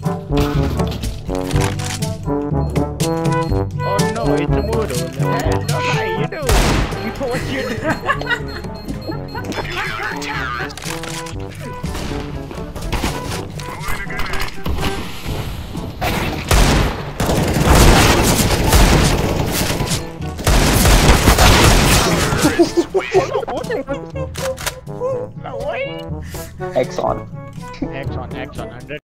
Oh no, it's a Moodle. No, hi, you do. What you do? X on. X on 100.